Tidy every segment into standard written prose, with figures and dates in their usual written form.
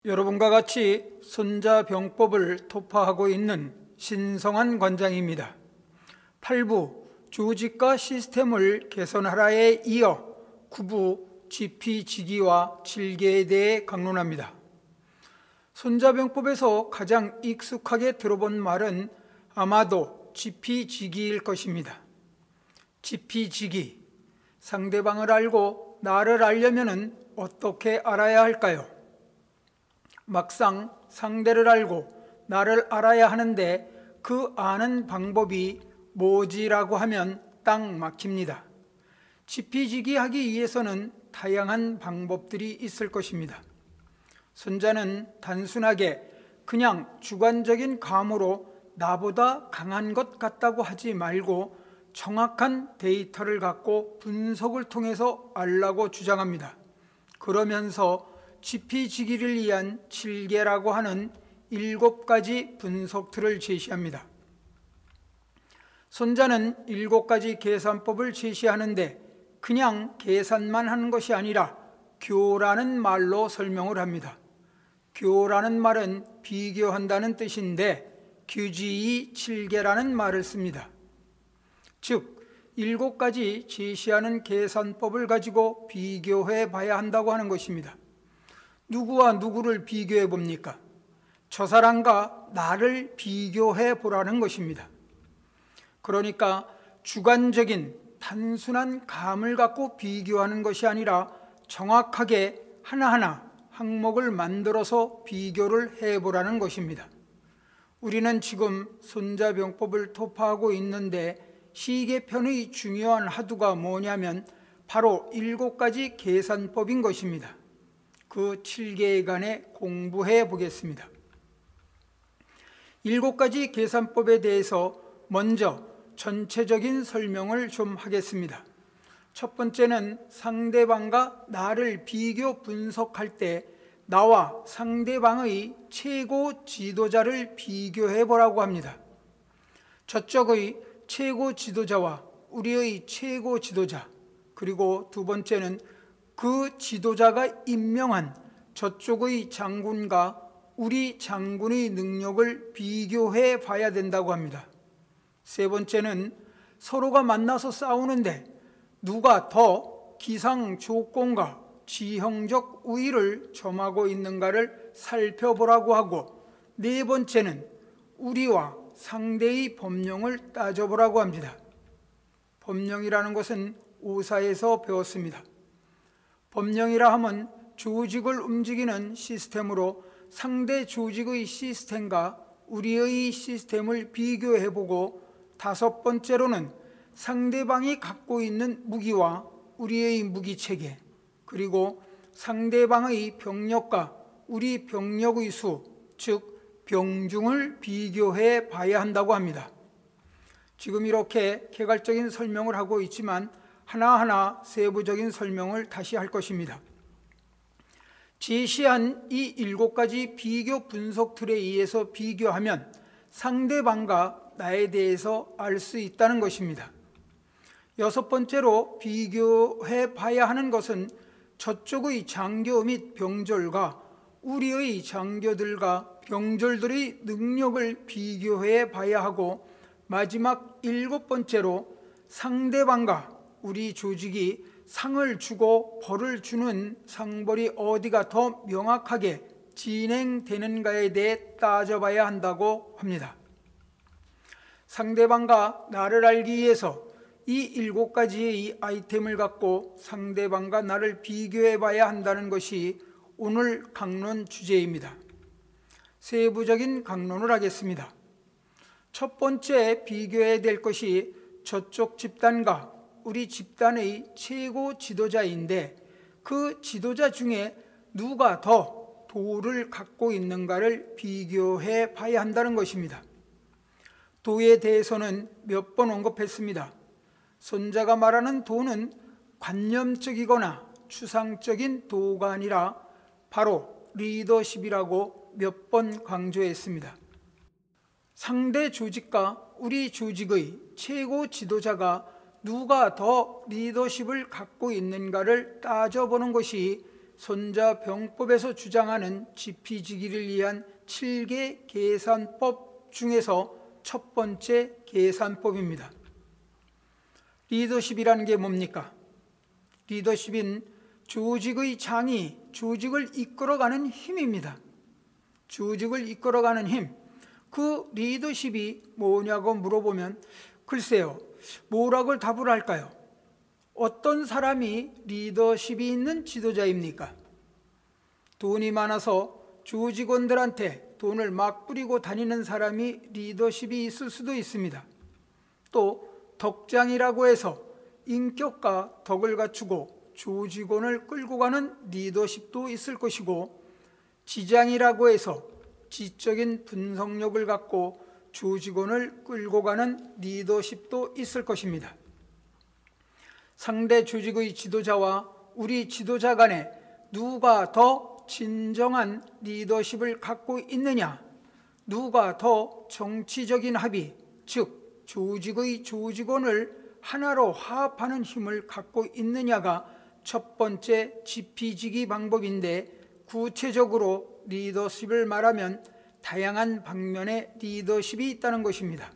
여러분과 같이 손자병법을 도파하고 있는 신성한 관장입니다. 8부 조직과 시스템을 개선하라에 이어 9부 지피지기와 7개에 대해 강론합니다. 손자병법에서 가장 익숙하게 들어본 말은 아마도 지피지기일 것입니다. 지피지기, 상대방을 알고 나를 알려면 어떻게 알아야 할까요? 막상 상대를 알고 나를 알아야 하는데 그 아는 방법이 뭐지라고 하면 딱 막힙니다. 지피지기 하기 위해서는 다양한 방법들이 있을 것입니다. 손자는 단순하게 그냥 주관적인 감으로 나보다 강한 것 같다고 하지 말고 정확한 데이터를 갖고 분석을 통해서 알라고 주장합니다. 그러면서 지피지기를 위한 7개라고 하는 7가지 분석틀을 제시합니다. 손자는 7가지 계산법을 제시하는데 그냥 계산만 하는 것이 아니라 교라는 말로 설명을 합니다. 교라는 말은 비교한다는 뜻인데 규지의 7개라는 말을 씁니다. 즉 7가지 제시하는 계산법을 가지고 비교해 봐야 한다고 하는 것입니다. 누구와 누구를 비교해 봅니까? 저 사람과 나를 비교해 보라는 것입니다. 그러니까 주관적인 단순한 감을 갖고 비교하는 것이 아니라 정확하게 하나하나 항목을 만들어서 비교를 해보라는 것입니다. 우리는 지금 손자병법을 도파하고 있는데 시계편의 중요한 하두가 뭐냐면 바로 7가지 계산법인 것입니다. 그 7개에 공부해 보겠습니다. 7가지 계산법에 대해서 먼저 전체적인 설명을 좀 하겠습니다. 첫 번째는 상대방과 나를 비교 분석할 때 나와 상대방의 최고 지도자를 비교해 보라고 합니다. 저쪽의 최고 지도자와 우리의 최고 지도자, 그리고 두 번째는 그 지도자가 임명한 저쪽의 장군과 우리 장군의 능력을 비교해 봐야 된다고 합니다. 세 번째는 서로가 만나서 싸우는데 누가 더 기상 조건과 지형적 우위를 점하고 있는가를 살펴보라고 하고, 네 번째는 우리와 상대의 법령을 따져보라고 합니다. 법령이라는 것은 오사에서 배웠습니다. 법령이라 하면 조직을 움직이는 시스템으로 상대 조직의 시스템과 우리의 시스템을 비교해보고, 다섯 번째로는 상대방이 갖고 있는 무기와 우리의 무기체계, 그리고 상대방의 병력과 우리 병력의 수, 즉 병중을 비교해 봐야 한다고 합니다. 지금 이렇게 개괄적인 설명을 하고 있지만 하나하나 세부적인 설명을 다시 할 것입니다. 제시한 이 7가지 비교 분석 틀에 의해서 비교하면 상대방과 나에 대해서 알 수 있다는 것입니다. 여섯 번째로 비교해 봐야 하는 것은 저쪽의 장교 및 병졸과 우리의 장교들과 병졸들의 능력을 비교해 봐야 하고, 마지막 7번째로 상대방과 우리 조직이 상을 주고 벌을 주는 상벌이 어디가 더 명확하게 진행되는가에 대해 따져봐야 한다고 합니다. 상대방과 나를 알기 위해서 이 7가지의 아이템을 갖고 상대방과 나를 비교해 봐야 한다는 것이 오늘 강론 주제입니다. 세부적인 강론을 하겠습니다. 첫 번째 비교해야 될 것이 저쪽 집단과 우리 집단의 최고 지도자인데 그 지도자 중에 누가 더 도를 갖고 있는가를 비교해 봐야 한다는 것입니다. 도에 대해서는 몇 번 언급했습니다. 손자가 말하는 도는 관념적이거나 추상적인 도가 아니라 바로 리더십이라고 몇 번 강조했습니다. 상대 조직과 우리 조직의 최고 지도자가 누가 더 리더십을 갖고 있는가를 따져보는 것이 손자병법에서 주장하는 지피지기를 위한 7개 계산법 중에서 첫 번째 계산법입니다. 리더십이라는 게 뭡니까? 리더십은 조직의 장이 조직을 이끌어가는 힘입니다. 조직을 이끌어가는 힘. 그 리더십이 뭐냐고 물어보면 글쎄요, 뭐라고 답을 할까요? 어떤 사람이 리더십이 있는 지도자입니까? 돈이 많아서 조직원들한테 돈을 막 뿌리고 다니는 사람이 리더십이 있을 수도 있습니다. 또 덕장이라고 해서 인격과 덕을 갖추고 조직원을 끌고 가는 리더십도 있을 것이고, 지장이라고 해서 지적인 분석력을 갖고 조직원을 끌고 가는 리더십도 있을 것입니다. 상대 조직의 지도자와 우리 지도자 간에 누가 더 진정한 리더십을 갖고 있느냐, 누가 더 정치적인 합의, 즉 조직의 조직원을 하나로 화합하는 힘을 갖고 있느냐가 첫 번째 지피지기 방법인데, 구체적으로 리더십을 말하면 다양한 방면의 리더십이 있다는 것입니다.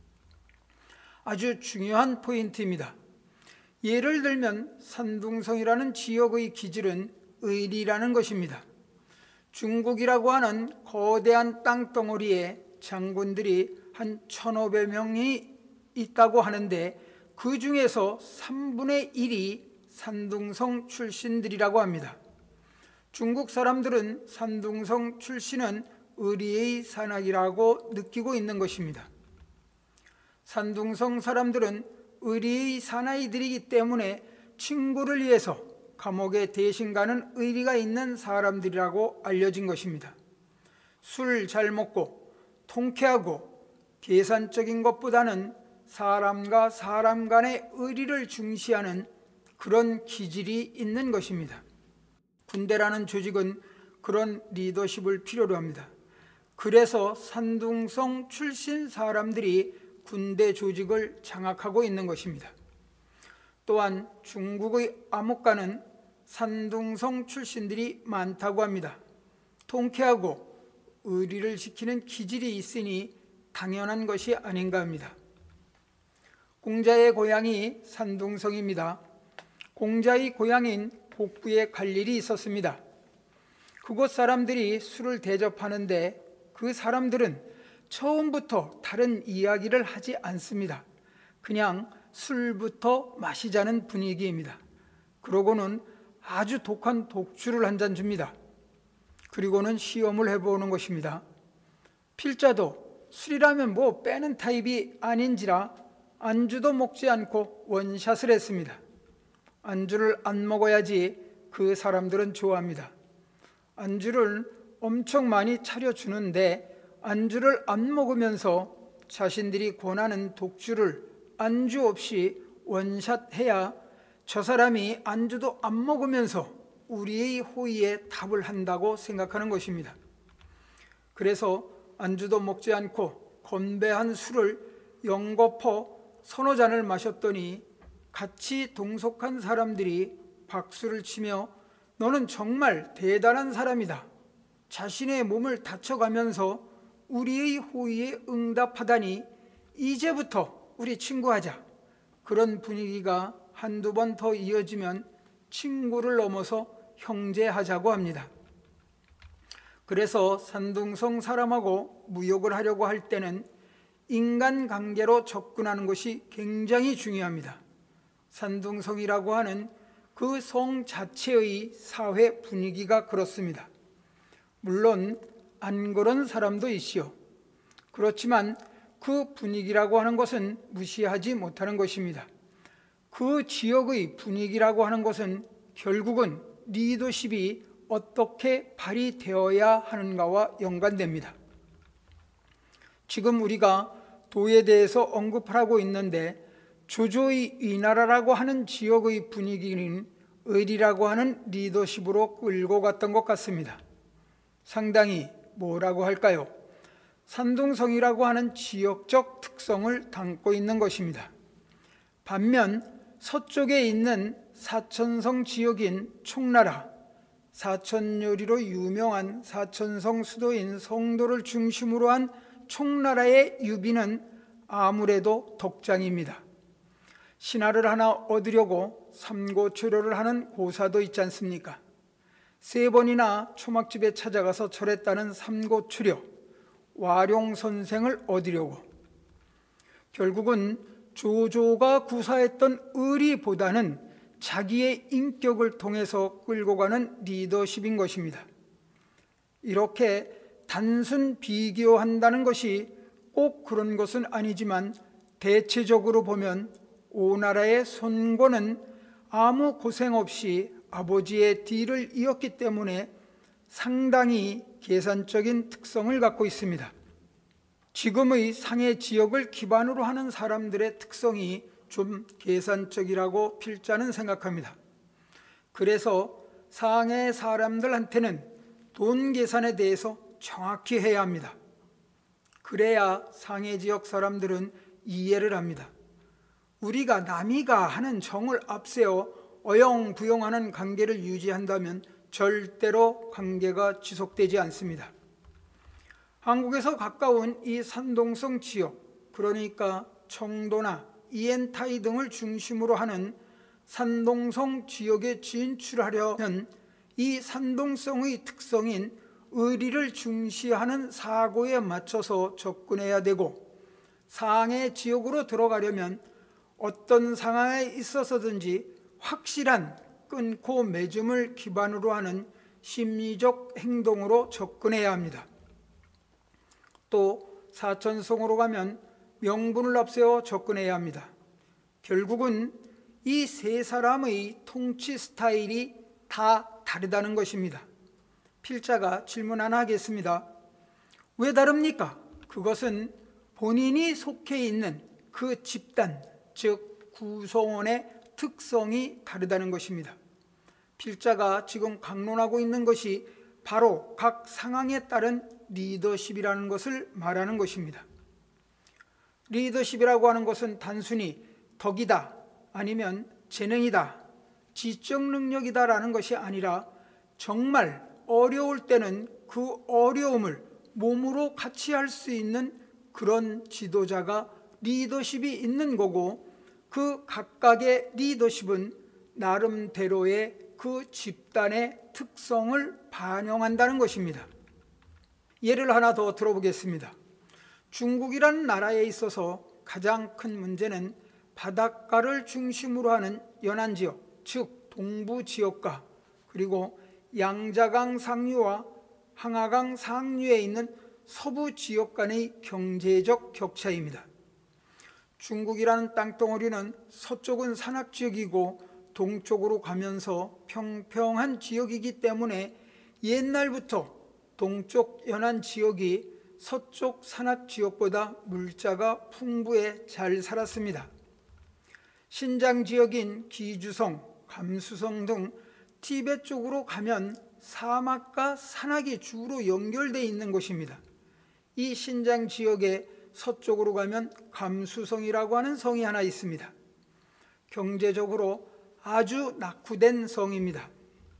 아주 중요한 포인트입니다. 예를 들면 산둥성이라는 지역의 기질은 의리라는 것입니다. 중국이라고 하는 거대한 땅덩어리에 장군들이 한 1,500명이 있다고 하는데, 그 중에서 3분의 1이 산둥성 출신들이라고 합니다. 중국 사람들은 산둥성 출신은 의리의 산악이라고 느끼고 있는 것입니다. 산둥성 사람들은 의리의 사나이들이기 때문에 친구를 위해서 감옥에 대신 가는 의리가 있는 사람들이라고 알려진 것입니다. 술 잘 먹고 통쾌하고 계산적인 것보다는 사람과 사람 간의 의리를 중시하는 그런 기질이 있는 것입니다. 군대라는 조직은 그런 리더십을 필요로 합니다. 그래서 산둥성 출신 사람들이 군대 조직을 장악하고 있는 것입니다. 또한 중국의 암흑가는 산둥성 출신들이 많다고 합니다. 통쾌하고 의리를 지키는 기질이 있으니 당연한 것이 아닌가 합니다. 공자의 고향이 산둥성입니다. 공자의 고향인 복부에 갈 일이 있었습니다. 그곳 사람들이 술을 대접하는데 그 사람들은 처음부터 다른 이야기를 하지 않습니다. 그냥 술부터 마시자는 분위기입니다. 그러고는 아주 독한 독주를 한 잔 줍니다. 그리고는 시험을 해보는 것입니다. 필자도 술이라면 뭐 빼는 타입이 아닌지라 안주도 먹지 않고 원샷을 했습니다. 안주를 안 먹어야지 그 사람들은 좋아합니다. 안주를 엄청 많이 차려주는데 안주를 안 먹으면서 자신들이 권하는 독주를 안주 없이 원샷해야 저 사람이 안주도 안 먹으면서 우리의 호의에 답을 한다고 생각하는 것입니다. 그래서 안주도 먹지 않고 건배한 술을 연거푸 서너 잔을 마셨더니 같이 동석한 사람들이 박수를 치며 너는 정말 대단한 사람이다. 자신의 몸을 다쳐가면서 우리의 호의에 응답하다니 이제부터 우리 친구하자. 그런 분위기가 한두 번 더 이어지면 친구를 넘어서 형제하자고 합니다. 그래서 산둥성 사람하고 무역을 하려고 할 때는 인간관계로 접근하는 것이 굉장히 중요합니다. 산둥성이라고 하는 그 성 자체의 사회 분위기가 그렇습니다. 물론 안 그런 사람도 있지요. 그렇지만 그 분위기라고 하는 것은 무시하지 못하는 것입니다. 그 지역의 분위기라고 하는 것은 결국은 리더십이 어떻게 발휘되어야 하는가와 연관됩니다. 지금 우리가 도에 대해서 언급하고 있는데 조조의 위나라라고 하는 지역의 분위기는 의리라고 하는 리더십으로 끌고 갔던 것 같습니다. 상당히 뭐라고 할까요? 산둥성이라고 하는 지역적 특성을 담고 있는 것입니다. 반면 서쪽에 있는 사천성 지역인 총나라, 사천요리로 유명한 사천성 수도인 성도를 중심으로 한 총나라의 유비는 아무래도 덕장입니다. 신하를 하나 얻으려고 삼고초려를 하는 고사도 있지 않습니까? 3번이나 초막집에 찾아가서 절했다는 삼고초려, 와룡선생을 얻으려고. 결국은 조조가 구사했던 의리보다는 자기의 인격을 통해서 끌고 가는 리더십인 것입니다. 이렇게 단순 비교한다는 것이 꼭 그런 것은 아니지만 대체적으로 보면 오나라의 손권은 아무 고생 없이 아버지의 뒤를 이었기 때문에 상당히 계산적인 특성을 갖고 있습니다. 지금의 상해 지역을 기반으로 하는 사람들의 특성이 좀 계산적이라고 필자는 생각합니다. 그래서 상해 사람들한테는 돈 계산에 대해서 정확히 해야 합니다. 그래야 상해 지역 사람들은 이해를 합니다. 우리가 남이가 하는 정을 앞세워 어영부영하는 관계를 유지한다면 절대로 관계가 지속되지 않습니다. 한국에서 가까운 이 산동성 지역, 그러니까 청도나 이엔타이 등을 중심으로 하는 산동성 지역에 진출하려면 이 산동성의 특성인 의리를 중시하는 사고에 맞춰서 접근해야 되고, 상해 지역으로 들어가려면 어떤 상황에 있어서든지 확실한 끊고 맺음을 기반으로 하는 심리적 행동으로 접근해야 합니다. 또 사천성으로 가면 명분을 앞세워 접근해야 합니다. 결국은 이 세 사람의 통치 스타일이 다 다르다는 것입니다. 필자가 질문 하나 하겠습니다. 왜 다릅니까? 그것은 본인이 속해 있는 그 집단, 즉 구성원의 특성이 다르다는 것입니다. 필자가 지금 강론하고 있는 것이 바로 각 상황에 따른 리더십이라는 것을 말하는 것입니다. 리더십이라고 하는 것은 단순히 덕이다, 아니면 재능이다, 지적 능력이다 라는 것이 아니라 정말 어려울 때는 그 어려움을 몸으로 같이 할 수 있는 그런 지도자가 리더십이 있는 거고, 그 각각의 리더십은 나름대로의 그 집단의 특성을 반영한다는 것입니다. 예를 하나 더 들어보겠습니다. 중국이라는 나라에 있어서 가장 큰 문제는 바닷가를 중심으로 하는 연안지역, 즉 동부지역과 그리고 양자강 상류와 항하강 상류에 있는 서부지역 간의 경제적 격차입니다. 중국이라는 땅덩어리는 서쪽은 산악지역이고 동쪽으로 가면서 평평한 지역이기 때문에 옛날부터 동쪽 연안 지역이 서쪽 산악 지역보다 물자가 풍부해 잘 살았습니다. 신장 지역인 기주성, 감수성 등 티베트 쪽으로 가면 사막과 산악이 주로 연결되어 있는 곳입니다. 이 신장 지역의 서쪽으로 가면 감수성이라고 하는 성이 하나 있습니다. 경제적으로 아주 낙후된 성입니다.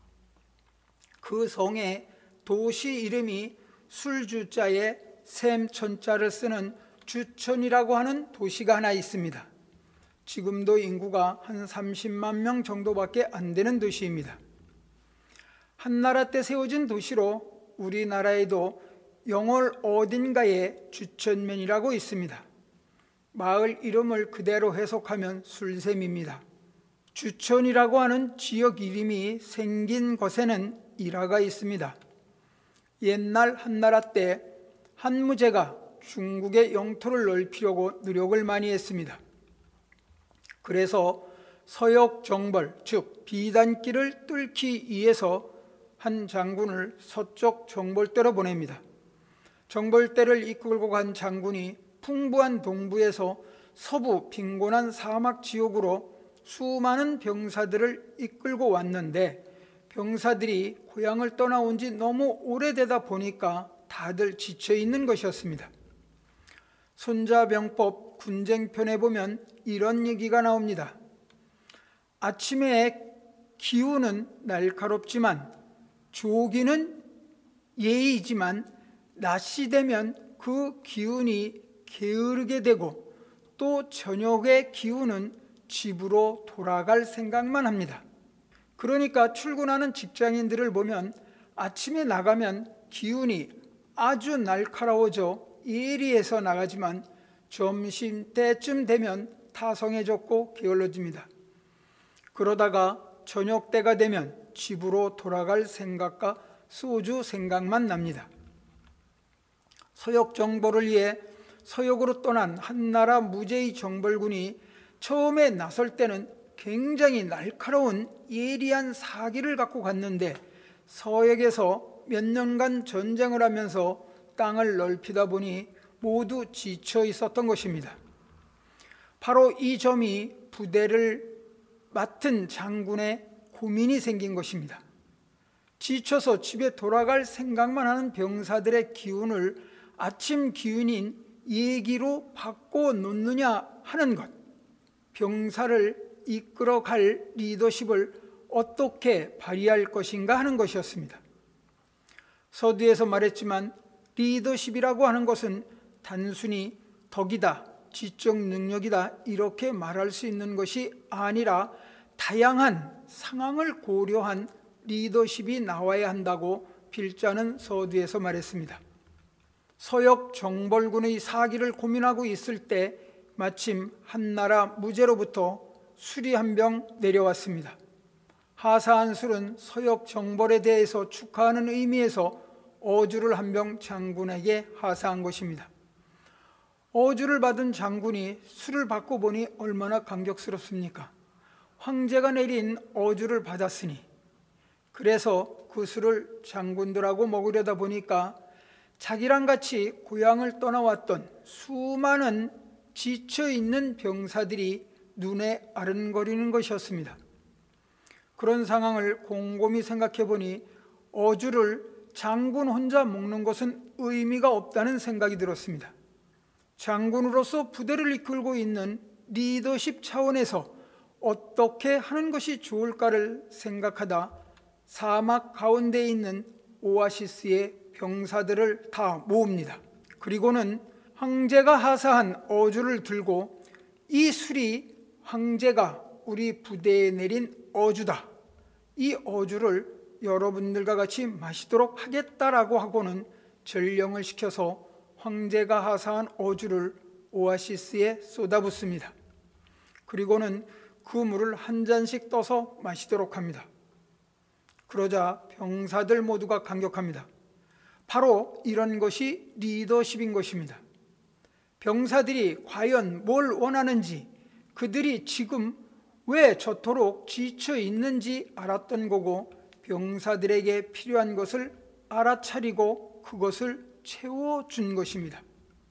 그 성의 도시 이름이 술주자에 샘천자를 쓰는 주천이라고 하는 도시가 하나 있습니다. 지금도 인구가 한 30만 명 정도밖에 안 되는 도시입니다. 한나라 때 세워진 도시로 우리나라에도 영월 어딘가에 주천면이라고 있습니다. 마을 이름을 그대로 해석하면 술샘입니다. 주천이라고 하는 지역 이름이 생긴 것에는 일화가 있습니다. 옛날 한나라 때 한무제가 중국의 영토를 넓히려고 노력을 많이 했습니다. 그래서 서역정벌, 즉 비단길을 뚫기 위해서 한 장군을 서쪽 정벌대로 보냅니다. 정벌대를 이끌고 간 장군이 풍부한 동부에서 서부 빈곤한 사막 지역으로 수많은 병사들을 이끌고 왔는데, 병사들이 고향을 떠나온 지 너무 오래되다 보니까 다들 지쳐 있는 것이었습니다. 손자병법 군쟁편에 보면 이런 얘기가 나옵니다. 아침에 기운은 날카롭지만 조기는 예의지만 낮이 되면 그 기운이 게으르게 되고 또 저녁의 기운은 집으로 돌아갈 생각만 합니다. 그러니까 출근하는 직장인들을 보면 아침에 나가면 기운이 아주 날카로워져 예리해서 나가지만 점심때쯤 되면 타성해졌고 게을러집니다. 그러다가 저녁 때가 되면 집으로 돌아갈 생각과 소주 생각만 납니다. 서역 정벌을 위해 서역으로 떠난 한나라 무제의 정벌군이 처음에 나설 때는 굉장히 날카로운 예리한 사기를 갖고 갔는데 서역에서 몇 년간 전쟁을 하면서 땅을 넓히다 보니 모두 지쳐 있었던 것입니다. 바로 이 점이 부대를 맡은 장군의 고민이 생긴 것입니다. 지쳐서 집에 돌아갈 생각만 하는 병사들의 기운을 아침 기운인 예기로 바꿔 놓느냐 하는 것, 병사를 이끌어갈 리더십을 어떻게 발휘할 것인가 하는 것이었습니다. 서두에서 말했지만 리더십이라고 하는 것은 단순히 덕이다, 지적 능력이다 이렇게 말할 수 있는 것이 아니라 다양한 상황을 고려한 리더십이 나와야 한다고 필자는 서두에서 말했습니다. 서역 정벌군의 사기를 고민하고 있을 때 마침 한나라 무제로부터 술이 한 병 내려왔습니다. 하사한 술은 서역 정벌에 대해서 축하하는 의미에서 어주를 한 병 장군에게 하사한 것입니다. 어주를 받은 장군이 술을 받고 보니 얼마나 감격스럽습니까? 황제가 내린 어주를 받았으니. 그래서 그 술을 장군들하고 먹으려다 보니까 자기랑 같이 고향을 떠나왔던 수많은 지쳐있는 병사들이 눈에 아른거리는 것이었습니다. 그런 상황을 곰곰이 생각해 보니 어주를 장군 혼자 먹는 것은 의미가 없다는 생각이 들었습니다. 장군으로서 부대를 이끌고 있는 리더십 차원에서 어떻게 하는 것이 좋을까를 생각하다 사막 가운데 있는 오아시스의 병사들을 다 모읍니다. 그리고는 황제가 하사한 어주를 들고 이 술이 황제가 우리 부대에 내린 어주다. 이 어주를 여러분들과 같이 마시도록 하겠다라고 하고는 전령을 시켜서 황제가 하사한 어주를 오아시스에 쏟아붓습니다. 그리고는 그 물을 한 잔씩 떠서 마시도록 합니다. 그러자 병사들 모두가 감격합니다. 바로 이런 것이 리더십인 것입니다. 병사들이 과연 뭘 원하는지, 그들이 지금 왜 저토록 지쳐 있는지 알았던 거고 병사들에게 필요한 것을 알아차리고 그것을 채워준 것입니다.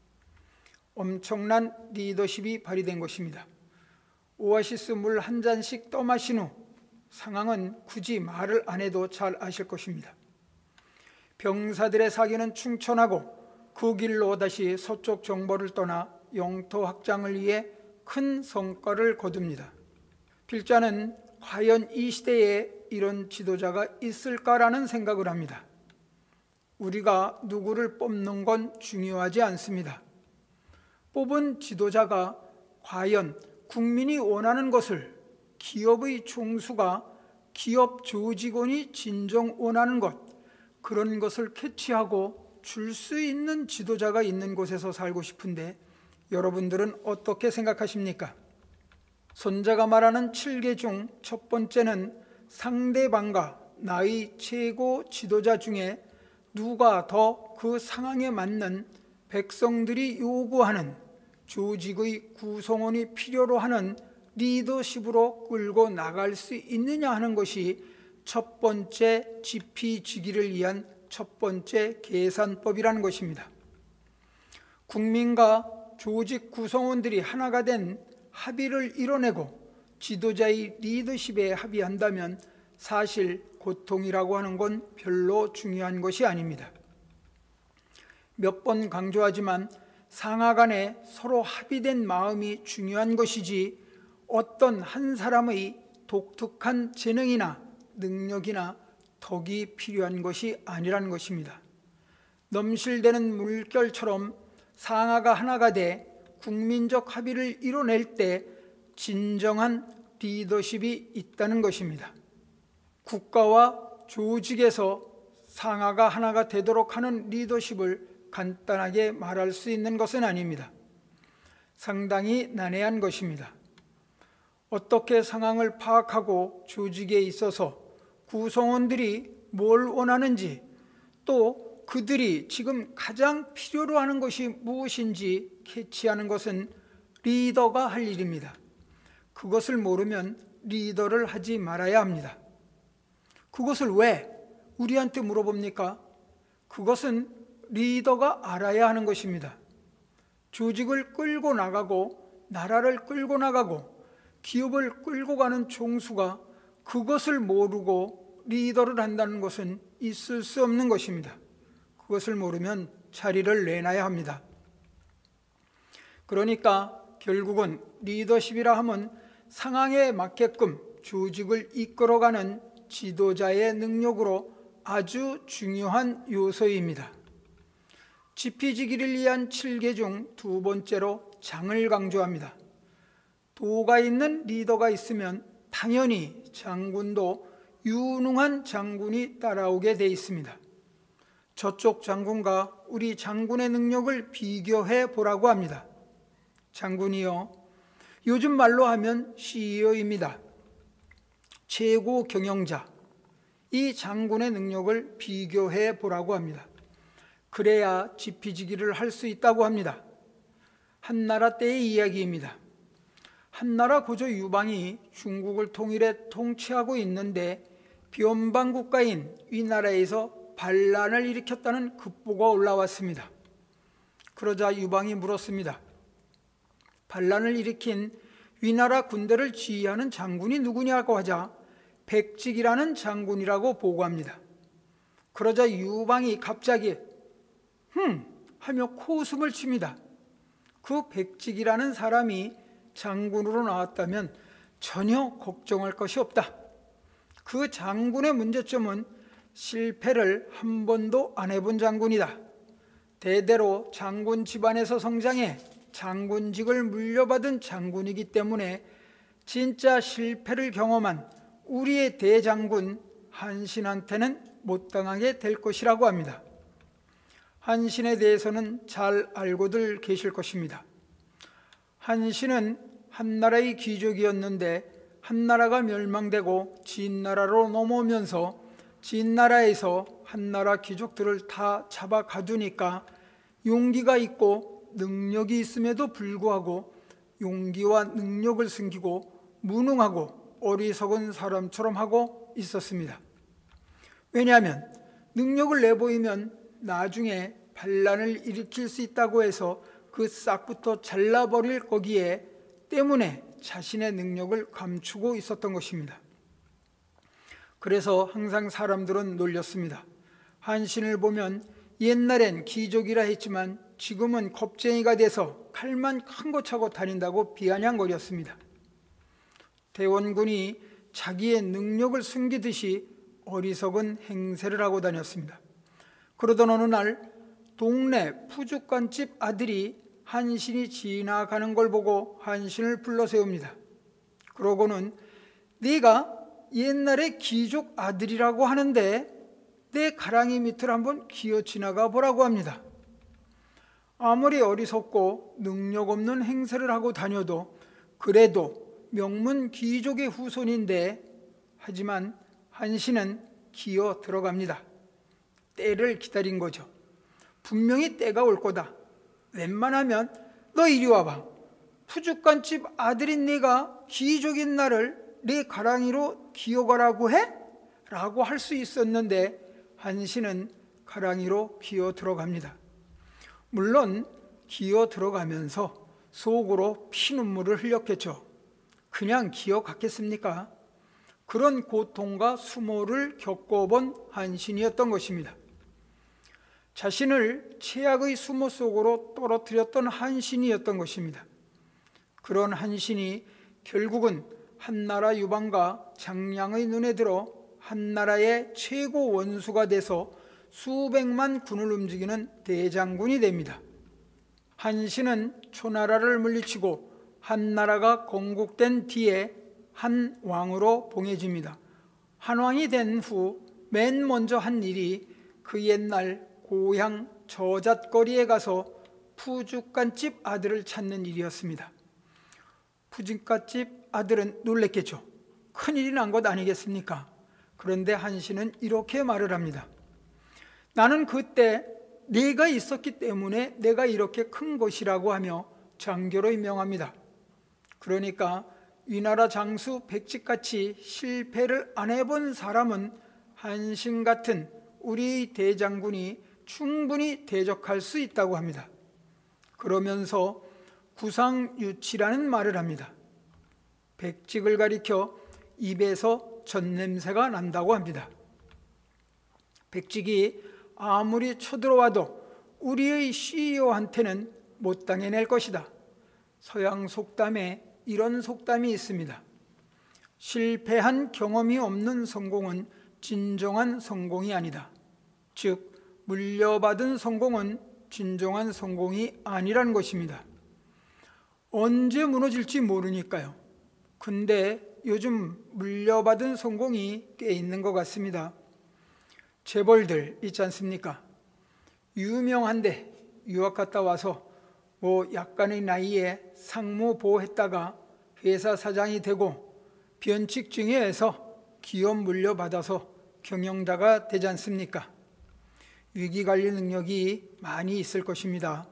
엄청난 리더십이 발휘된 것입니다. 오아시스 물 한 잔씩 떠마신 후 상황은 굳이 말을 안 해도 잘 아실 것입니다. 병사들의 사기는 충천하고 그 길로 다시 서쪽 정벌을 떠나 영토 확장을 위해 큰 성과를 거둡니다. 필자는 과연 이 시대에 이런 지도자가 있을까라는 생각을 합니다. 우리가 누구를 뽑는 건 중요하지 않습니다. 뽑은 지도자가 과연 국민이 원하는 것을 기업의 총수가 기업 조직원이 진정 원하는 것, 그런 것을 캐치하고 줄 수 있는 지도자가 있는 곳에서 살고 싶은데 여러분들은 어떻게 생각하십니까? 손자가 말하는 7개 중 첫 번째는 상대방과 나의 최고 지도자 중에 누가 더 그 상황에 맞는 백성들이 요구하는 조직의 구성원이 필요로 하는 리더십으로 끌고 나갈 수 있느냐 하는 것이 첫 번째 지피지기를 위한 첫 번째 계산법이라는 것입니다. 국민과 조직 구성원들이 하나가 된 합의를 이뤄내고 지도자의 리더십에 합의한다면 사실 고통이라고 하는 건 별로 중요한 것이 아닙니다. 몇 번 강조하지만 상하 간에 서로 합의된 마음이 중요한 것이지 어떤 한 사람의 독특한 재능이나 능력이나 덕이 필요한 것이 아니라는 것입니다. 넘실대는 물결처럼 상하가 하나가 돼 국민적 합의를 이뤄낼 때 진정한 리더십이 있다는 것입니다. 국가와 조직에서 상하가 하나가 되도록 하는 리더십을 간단하게 말할 수 있는 것은 아닙니다. 상당히 난해한 것입니다. 어떻게 상황을 파악하고 조직에 있어서 구성원들이 뭘 원하는지, 또 그들이 지금 가장 필요로 하는 것이 무엇인지 캐치하는 것은 리더가 할 일입니다. 그것을 모르면 리더를 하지 말아야 합니다. 그것을 왜 우리한테 물어봅니까? 그것은 리더가 알아야 하는 것입니다. 조직을 끌고 나가고 나라를 끌고 나가고 기업을 끌고 가는 총수가 그것을 모르고 리더를 한다는 것은 있을 수 없는 것입니다. 그것을 모르면 자리를 내놔야 합니다. 그러니까 결국은 리더십이라 하면 상황에 맞게끔 조직을 이끌어가는 지도자의 능력으로 아주 중요한 요소입니다. 지피지기를 위한 7개 중 두 번째로 장을 강조합니다. 도가 있는 리더가 있으면 당연히 장군도 유능한 장군이 따라오게 돼 있습니다. 저쪽 장군과 우리 장군의 능력을 비교해 보라고 합니다. 장군이요, 요즘 말로 하면 CEO입니다. 최고 경영자, 이 장군의 능력을 비교해 보라고 합니다. 그래야 지피지기를 할 수 있다고 합니다. 한나라 때의 이야기입니다. 한나라 고조 유방이 중국을 통일해 통치하고 있는데 변방 국가인 위나라에서 반란을 일으켰다는 급보가 올라왔습니다. 그러자 유방이 물었습니다. 반란을 일으킨 위나라 군대를 지휘하는 장군이 누구냐고 하자 백직이라는 장군이라고 보고합니다. 그러자 유방이 갑자기 하며 코웃음을 칩니다. 그 백직이라는 사람이 장군으로 나왔다면 전혀 걱정할 것이 없다. 그 장군의 문제점은 실패를 한 번도 안 해본 장군이다. 대대로 장군 집안에서 성장해 장군직을 물려받은 장군이기 때문에 진짜 실패를 경험한 우리의 대장군 한신한테는 못 당하게 될 것이라고 합니다. 한신에 대해서는 잘 알고들 계실 것입니다. 한신은 한나라의 귀족이었는데 한나라가 멸망되고 진나라로 넘어오면서 진나라에서 한나라 귀족들을 다 잡아 가두니까 용기가 있고 능력이 있음에도 불구하고 용기와 능력을 숨기고 무능하고 어리석은 사람처럼 하고 있었습니다. 왜냐하면 능력을 내보이면 나중에 반란을 일으킬 수 있다고 해서 그 싹부터 잘라버릴 거기에 때문에 자신의 능력을 감추고 있었던 것입니다. 그래서 항상 사람들은 놀렸습니다. 한신을 보면 옛날엔 귀족이라 했지만 지금은 겁쟁이가 돼서 칼만 큰 거 차고 다닌다고 비아냥거렸습니다. 대원군이 자기의 능력을 숨기듯이 어리석은 행세를 하고 다녔습니다. 그러던 어느 날 동네 푸죽간집 아들이 한신이 지나가는 걸 보고 한신을 불러 세웁니다. 그러고는 네가 옛날에 귀족 아들이라고 하는데 내 가랑이 밑을 한번 기어 지나가 보라고 합니다. 아무리 어리석고 능력 없는 행세를 하고 다녀도 그래도 명문 귀족의 후손인데 하지만 한신은 기어 들어갑니다. 때를 기다린 거죠. 분명히 때가 올 거다. 웬만하면 너 이리 와봐. 푸죽간집 아들인 네가 귀족인 나를 네 가랑이로 기어가라고 해? 라고 할 수 있었는데 한신은 가랑이로 기어 들어갑니다. 물론 기어 들어가면서 속으로 피눈물을 흘렸겠죠. 그냥 기어 갔겠습니까? 그런 고통과 수모를 겪어본 한신이었던 것입니다. 자신을 최악의 수모 속으로 떨어뜨렸던 한신이었던 것입니다. 그런 한신이 결국은 한나라 유방과 장량의 눈에 들어 한 나라의 최고 원수가 돼서 수백만 군을 움직이는 대장군이 됩니다. 한신은 초나라를 물리치고 한 나라가 건국된 뒤에 한 왕으로 봉해집니다. 한 왕이 된 후 맨 먼저 한 일이 그 옛날 고향 저잣거리에 가서 푸주간집 아들을 찾는 일이었습니다. 푸주간집 아들은 놀랬겠죠. 큰일이 난 것 아니겠습니까? 그런데 한신은 이렇게 말을 합니다. 나는 그때 내가 있었기 때문에 내가 이렇게 큰 것이라고 하며 장교로 임명합니다. 그러니까 위나라 장수 백직같이 실패를 안 해본 사람은 한신 같은 우리 대장군이 충분히 대적할 수 있다고 합니다. 그러면서 구상유치라는 말을 합니다. 백직을 가리켜 입에서 젖냄새가 난다고 합니다. 백직이 아무리 쳐들어와도 우리의 CEO한테는 못 당해낼 것이다. 서양 속담에 이런 속담이 있습니다. 실패한 경험이 없는 성공은 진정한 성공이 아니다. 즉, 물려받은 성공은 진정한 성공이 아니란 것입니다. 언제 무너질지 모르니까요. 근데 요즘 물려받은 성공이 꽤 있는 것 같습니다. 재벌들 있지 않습니까? 유명한데 유학 갔다 와서 약간의 나이에 상무보했다가 회사 사장이 되고 변칙 증여해서 기업 물려받아서 경영자가 되지 않습니까? 위기관리 능력이 많이 있을 것입니다.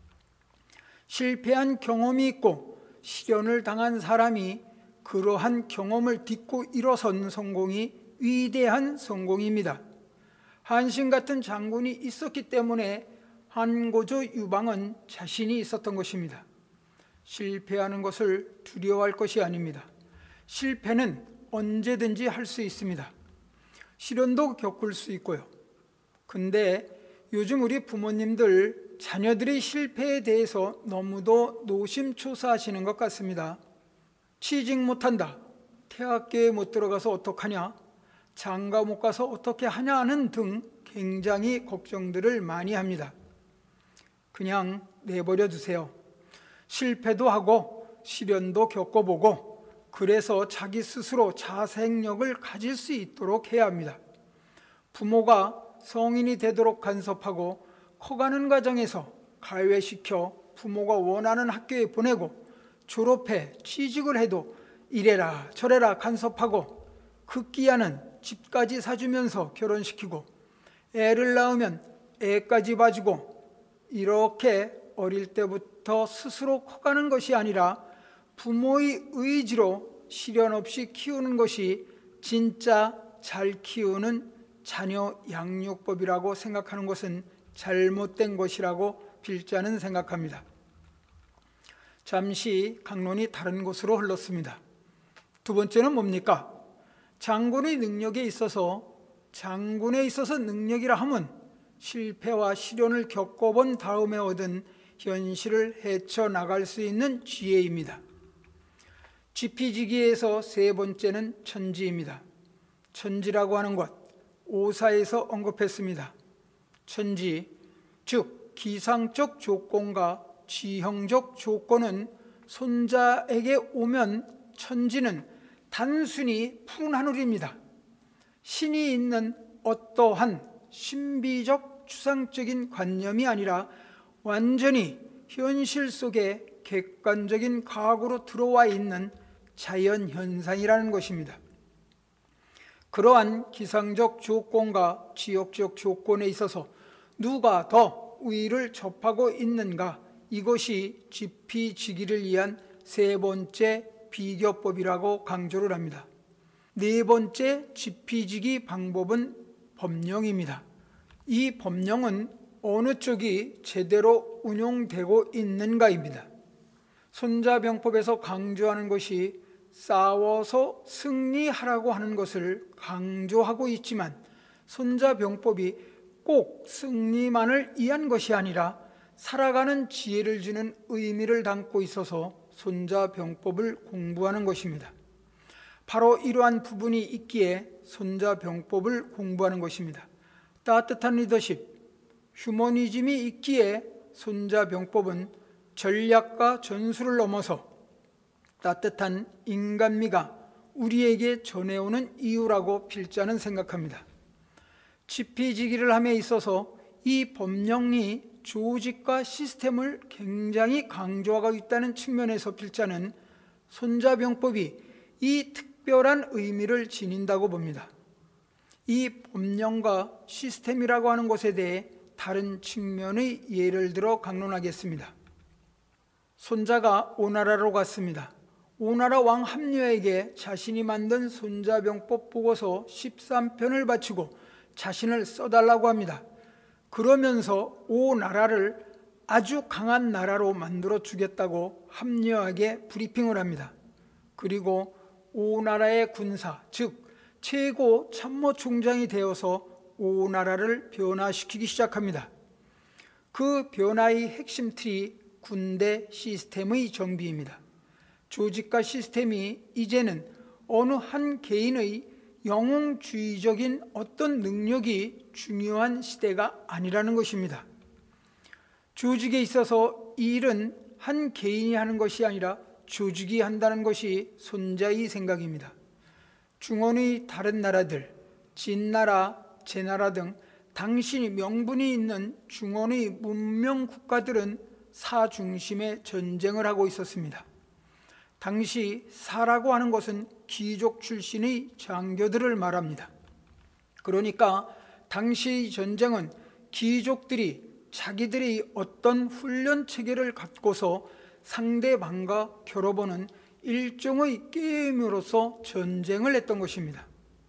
실패한 경험이 있고 실현을 당한 사람이 그러한 경험을 딛고 일어선 성공이 위대한 성공입니다. 한신 같은 장군이 있었기 때문에 한고조 유방은 자신이 있었던 것입니다. 실패하는 것을 두려워할 것이 아닙니다. 실패는 언제든지 할 수 있습니다. 시련도 겪을 수 있고요. 근데 요즘 우리 부모님들 자녀들의 실패에 대해서 너무도 노심초사하시는 것 같습니다. 취직 못한다, 대학교에 못 들어가서 어떡하냐, 장가 못 가서 어떻게 하냐는 등 굉장히 걱정들을 많이 합니다. 그냥 내버려 두세요. 실패도 하고 시련도 겪어보고 그래서 자기 스스로 자생력을 가질 수 있도록 해야 합니다. 부모가 성인이 되도록 간섭하고 커가는 과정에서 가외시켜 부모가 원하는 학교에 보내고 졸업해 취직을 해도 이래라 저래라 간섭하고 극기야는 집까지 사주면서 결혼시키고 애를 낳으면 애까지 봐주고 이렇게 어릴 때부터 스스로 커가는 것이 아니라 부모의 의지로 시련 없이 키우는 것이 진짜 잘 키우는 자녀 양육법이라고 생각하는 것은 잘못된 것이라고 필자는 생각합니다. 잠시 강론이 다른 곳으로 흘렀습니다. 두 번째는 뭡니까? 장군의 능력에 있어서 능력이라 함은 실패와 시련을 겪어본 다음에 얻은 현실을 헤쳐나갈 수 있는 지혜입니다. 지피지기에서 세 번째는 천지입니다. 천지라고 하는 것, 오사에서 언급했습니다. 천지, 즉 기상적 조건과 지형적 조건은 손자에게 오면 천지는 단순히 푸른 하늘입니다. 신이 있는 어떠한 신비적 추상적인 관념이 아니라 완전히 현실 속에 객관적인 과거로 들어와 있는 자연현상이라는 것입니다. 그러한 기상적 조건과 지역적 조건에 있어서 누가 더 우위를 접하고 있는가, 이것이 지피지기를 위한 세 번째 비교법이라고 강조를 합니다. 네 번째 지피지기 방법은 법령입니다. 이 법령은 어느 쪽이 제대로 운용되고 있는가입니다. 손자병법에서 강조하는 것이 싸워서 승리하라고 하는 것을 강조하고 있지만 손자병법이 꼭 승리만을 위한 것이 아니라 살아가는 지혜를 주는 의미를 담고 있어서 손자병법을 공부하는 것입니다. 바로 이러한 부분이 있기에 손자병법을 공부하는 것입니다. 따뜻한 리더십, 휴머니즘이 있기에 손자병법은 전략과 전술을 넘어서 따뜻한 인간미가 우리에게 전해오는 이유라고 필자는 생각합니다. 지피지기를 함에 있어서 이 법령이 조직과 시스템을 굉장히 강조하고 있다는 측면에서 필자는 손자병법이 이 특별한 의미를 지닌다고 봅니다. 이 법령과 시스템이라고 하는 것에 대해 다른 측면의 예를 들어 강론하겠습니다. 손자가 오나라로 갔습니다. 오나라 왕 합류에게 자신이 만든 손자병법 보고서 13편을 바치고 자신을 써달라고 합니다. 그러면서 오나라를 아주 강한 나라로 만들어 주겠다고 합리화하게 브리핑을 합니다. 그리고 오나라의 군사, 즉 최고 참모총장이 되어서 오나라를 변화시키기 시작합니다. 그 변화의 핵심 틀이 군대 시스템의 정비입니다. 조직과 시스템이 이제는 어느 한 개인의 영웅주의적인 어떤 능력이 중요한 시대가 아니라는 것입니다. 조직에 있어서 이 일은 한 개인이 하는 것이 아니라 조직이 한다는 것이 손자의 생각입니다. 중원의 다른 나라들, 진나라, 제나라 등 당시 명분이 있는 중원의 문명 국가들은 사 중심의 전쟁을 하고 있었습니다. 당시 사라고 하는 것은 귀족 출신의 장교들을 말합니다. 그러니까 당시의 전쟁은 귀족들이 자기들의 어떤 훈련 체계를 갖고서 상대방과 겨뤄보는 일종의 게임으로서 전쟁을 했던 것입니다.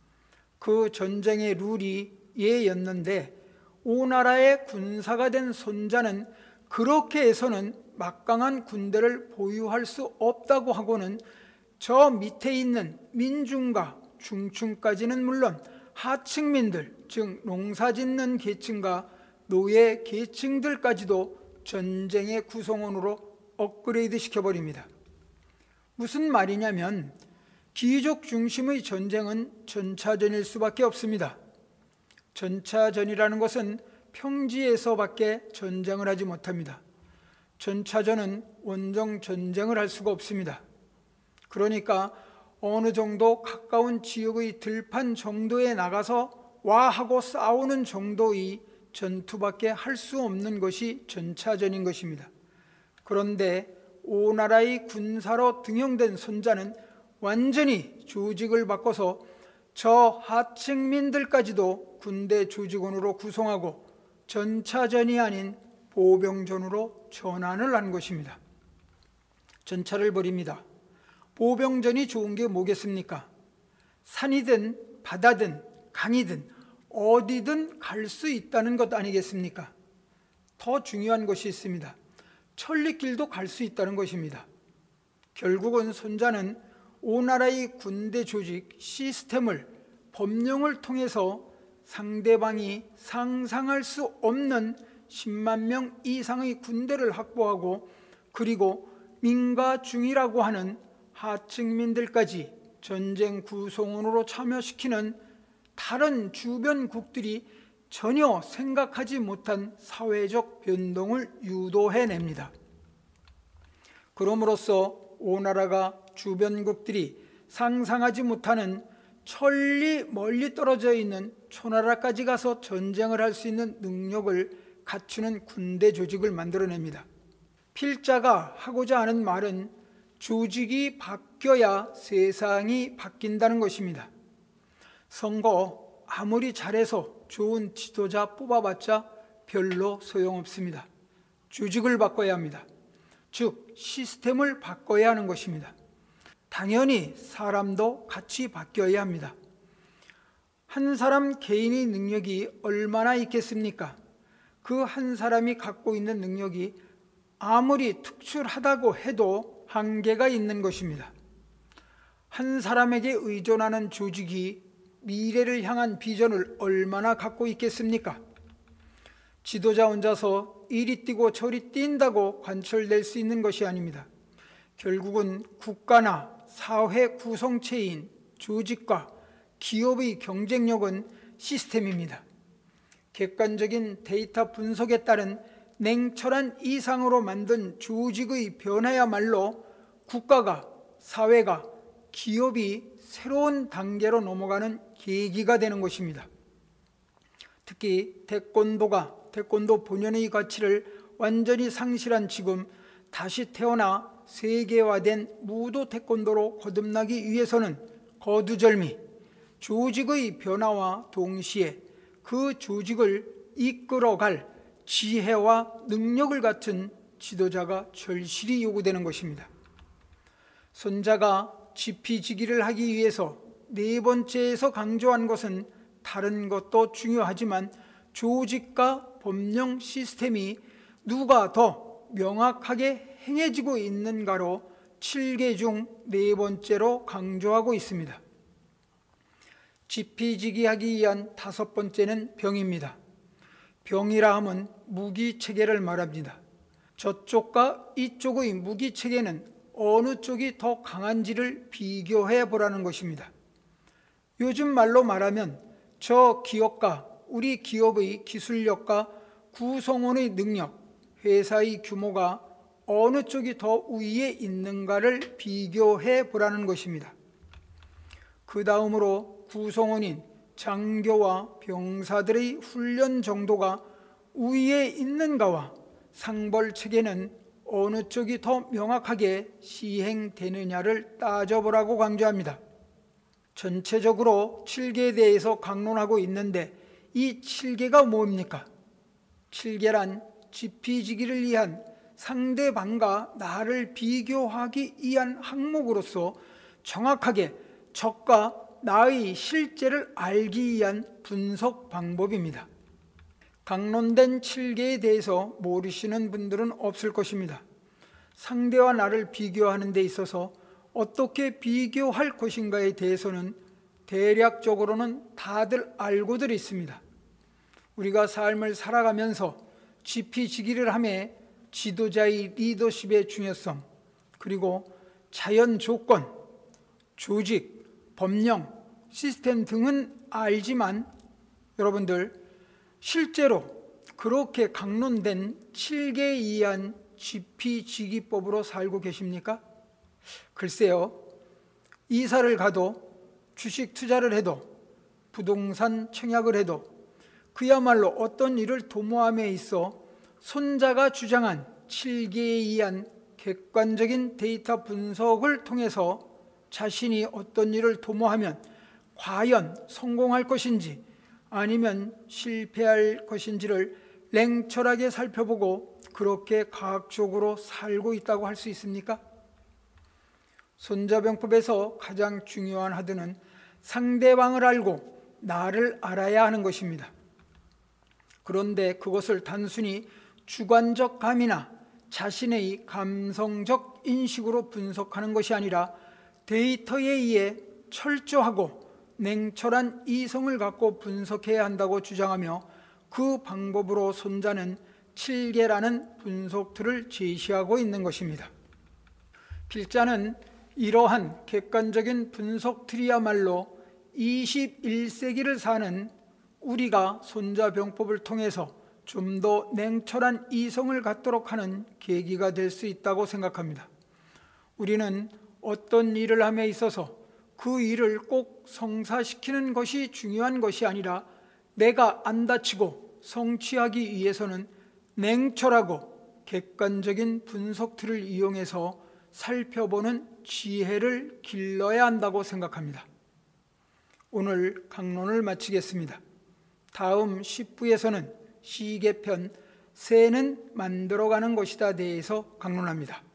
그 전쟁의 룰이 예였는데 오나라의 군사가 된 손자는 그렇게 해서는 막강한 군대를 보유할 수 없다고 하고는 저 밑에 있는 민중과 중층까지는 물론 하층민들, 즉 농사짓는 계층과 노예 계층들까지도 전쟁의 구성원으로 업그레이드 시켜버립니다. 무슨 말이냐면 귀족 중심의 전쟁은 전차전일 수밖에 없습니다. 전차전이라는 것은 평지에서밖에 전쟁을 하지 못합니다. 전차전은 원정 전쟁을 할 수가 없습니다. 그러니까 어느 정도 가까운 지역의 들판 정도에 나가서 와 하고 싸우는 정도의 전투밖에 할 수 없는 것이 전차전인 것입니다. 그런데 오나라의 군사로 등용된 손자는 완전히 조직을 바꿔서 저 하층민들까지도 군대 조직원으로 구성하고 전차전이 아닌 보병전으로 전환을 한 것입니다. 전차를 벌입니다. 보병전이 좋은 게 뭐겠습니까? 산이든 바다든 강이든 어디든 갈 수 있다는 것 아니겠습니까? 더 중요한 것이 있습니다. 천리길도 갈 수 있다는 것입니다. 결국은 손자는 오나라의 군대 조직 시스템을 법령을 통해서 상대방이 상상할 수 없는 10만 명 이상의 군대를 확보하고 그리고 민가 중이라고 하는 하층민들까지 전쟁 구성원으로 참여시키는 다른 주변국들이 전혀 생각하지 못한 사회적 변동을 유도해냅니다. 그럼으로써 오나라가 주변국들이 상상하지 못하는 천리 멀리 떨어져 있는 초나라까지 가서 전쟁을 할 수 있는 능력을 갖추는 군대 조직을 만들어냅니다. 필자가 하고자 하는 말은 조직이 바뀌어야 세상이 바뀐다는 것입니다. 선거 아무리 잘해서 좋은 지도자 뽑아봤자 별로 소용없습니다. 조직을 바꿔야 합니다. 즉 시스템을 바꿔야 하는 것입니다. 당연히 사람도 같이 바뀌어야 합니다. 한 사람 개인의 능력이 얼마나 있겠습니까? 그 한 사람이 갖고 있는 능력이 아무리 특출하다고 해도 한계가 있는 것입니다. 한 사람에게 의존하는 조직이 미래를 향한 비전을 얼마나 갖고 있겠습니까? 지도자 혼자서 이리 뛰고 저리 뛴다고 관철될 수 있는 것이 아닙니다. 결국은 국가나 사회 구성체인 조직과 기업의 경쟁력은 시스템입니다. 객관적인 데이터 분석에 따른 냉철한 이상으로 만든 조직의 변화야말로 국가가, 사회가, 기업이 새로운 단계로 넘어가는 계기가 되는 것입니다. 특히 태권도 본연의 가치를 완전히 상실한 지금 다시 태어나 세계화된 무도 태권도로 거듭나기 위해서는 거두절미, 조직의 변화와 동시에 그 조직을 이끌어갈 지혜와 능력을 갖춘 지도자가 절실히 요구되는 것입니다. 손자가 지피지기를 하기 위해서 네 번째에서 강조한 것은 다른 것도 중요하지만 조직과 법령 시스템이 누가 더 명확하게 행해지고 있는가로 7개 중 네 번째로 강조하고 있습니다. 지피지기하기 위한 5번째는 병입니다. 병이라 함은 무기체계를 말합니다. 저쪽과 이쪽의 무기체계는 어느 쪽이 더 강한지를 비교해 보라는 것입니다. 요즘 말로 말하면 저 기업과 우리 기업의 기술력과 구성원의 능력, 회사의 규모가 어느 쪽이 더 우위에 있는가를 비교해 보라는 것입니다. 그 다음으로 구성원인 장교와 병사들의 훈련 정도가 우위에 있는가와 상벌체계는 어느 쪽이 더 명확하게 시행되느냐를 따져보라고 강조합니다. 전체적으로 7개에 대해서 강론하고 있는데 이 7개가 뭡니까? 7개란 지피지기를 위한 상대방과 나를 비교하기 위한 항목으로서 정확하게 적과 나의 실제를 알기 위한 분석 방법입니다. 강론된 7개에 대해서 모르시는 분들은 없을 것입니다. 상대와 나를 비교하는 데 있어서 어떻게 비교할 것인가에 대해서는 대략적으로는 다들 알고들 있습니다. 우리가 삶을 살아가면서 지피지기를 하며 지도자의 리더십의 중요성, 그리고 자연 조건, 조직, 법령, 시스템 등은 알지만 여러분들 실제로 그렇게 강론된 7개에 의한 지피지기법으로 살고 계십니까? 글쎄요, 이사를 가도 주식 투자를 해도 부동산 청약을 해도 그야말로 어떤 일을 도모함에 있어 손자가 주장한 7개에 의한 객관적인 데이터 분석을 통해서 자신이 어떤 일을 도모하면 과연 성공할 것인지 아니면 실패할 것인지를 냉철하게 살펴보고 그렇게 과학적으로 살고 있다고 할 수 있습니까? 손자병법에서 가장 중요한 하드는 상대방을 알고 나를 알아야 하는 것입니다. 그런데 그것을 단순히 주관적 감이나 자신의 감성적 인식으로 분석하는 것이 아니라 데이터에 의해 철저하고 냉철한 이성을 갖고 분석해야 한다고 주장하며 그 방법으로 손자는 7개라는 분석틀을 제시하고 있는 것입니다. 필자는 이러한 객관적인 분석틀이야말로 21세기를 사는 우리가 손자병법을 통해서 좀 더 냉철한 이성을 갖도록 하는 계기가 될 수 있다고 생각합니다. 우리는 어떤 일을 함에 있어서 그 일을 꼭 성사시키는 것이 중요한 것이 아니라 내가 안 다치고 성취하기 위해서는 냉철하고 객관적인 분석틀을 이용해서 살펴보는 지혜를 길러야 한다고 생각합니다. 오늘 강론을 마치겠습니다. 다음 10부에서는 시계편 새는 만들어가는 것이다 대해서 강론합니다.